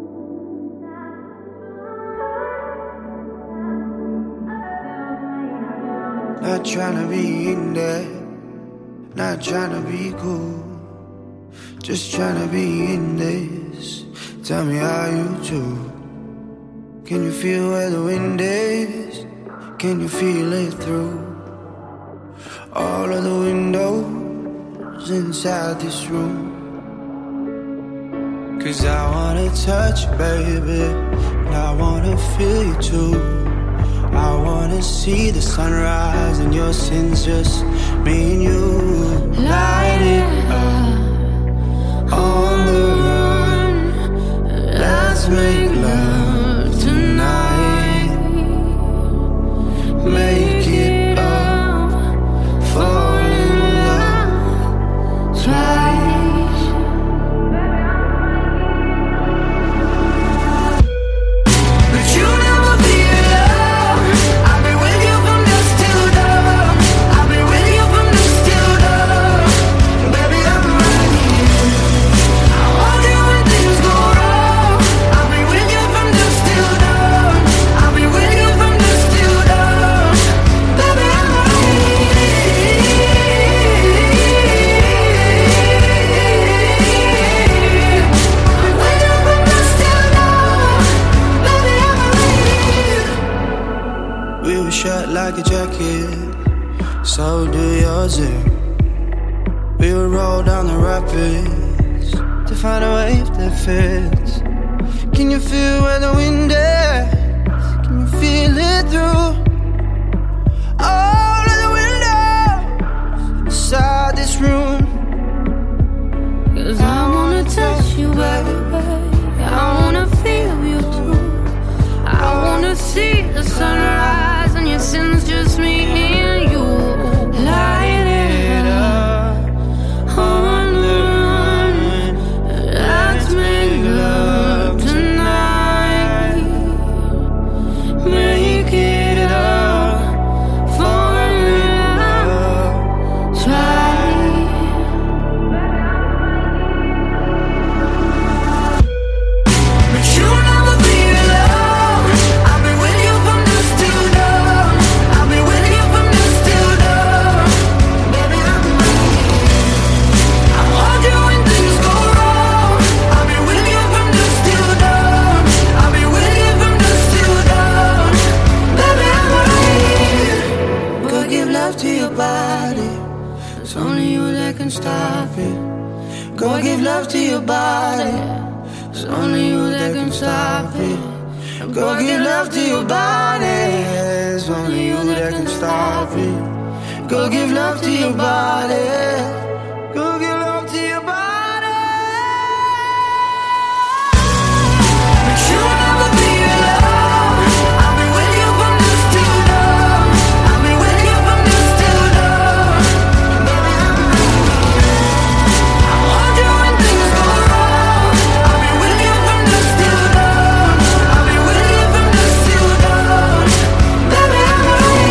Not tryna be in there, not tryna be cool, just tryna be in this. Tell me how you do. Can you feel where the wind is? Can you feel it through all of the windows inside this room? 'Cause I wanna touch you, baby, and I wanna feel you too. I wanna see the sunrise and your sins, just me and you. Light it up on the run. Let's make love tonight. Make it up, fall in love twice. But you never be alone. I'll be with you from dusk till dawn. I'll be with you from dusk till dawn. Baby, I'm right here. I want you when things go wrong. I'll be with you from dusk till dawn. I'll be with you from dusk till dawn. Baby, I'm right here. I'll be with you from dusk till dawn. Baby, I'm right here. We were shut like a jacket, so do yours. We would roll down the rapids to find a wave that fits. Can you feel where the wind is? Can you feel it through all of the windows inside this room? 'Cause I wanna touch you, baby. I wanna feel you too. I wanna see the sunrise and your sins, just me and you. Light it up on the run. Let's make love tonight. Make it up, fall in love twice. But you'll never be alone. I'll be with you from dusk till dawn. I'll be with you from dusk till dawn. Baby, I'm right here. I want you when things go wrong. I'll be with you from dusk till dawn. I'll be with you from dusk till dawn. Baby, I'm right here. Go give love to your body. It's only you that can stop it. Go give love to your body. It's only you that can stop it. Go give love to your body. It's only you that can stop it. Go give love to your body. Go give love to your body. But you'll never be alone. I'll be with you from dusk till dawn. I'll be with you from dusk till dawn. Baby, I'm right here. I want you when things go wrong. I'll be with you from dusk till dawn. I'll be with you from dusk till dawn. Baby, I'm right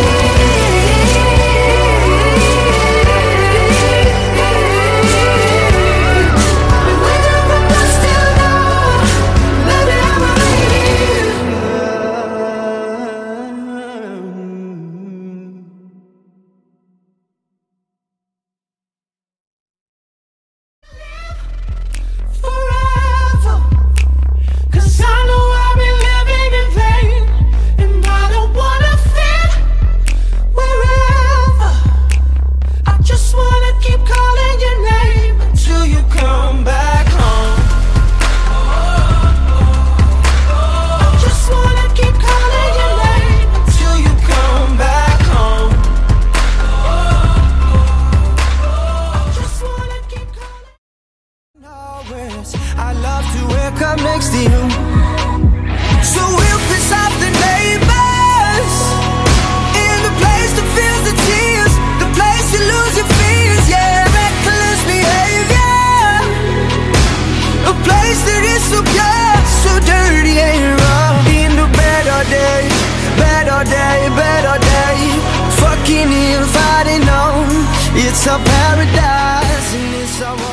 forever. 'Cause I know I've been living in vain, and I don't wanna fit wherever. I just wanna keep calling your name until you come back home. I just wanna keep calling your name until you come back home. I just wanna keep calling. I love to wake up next to you, so we'll piss off the neighbors. In the place that feels the tears, the place you lose your fears, yeah, reckless behavior. A place that is so pure, so dirty and raw. In the better day, better day, better day. Fucking if I didn't know it's a paradise and it's our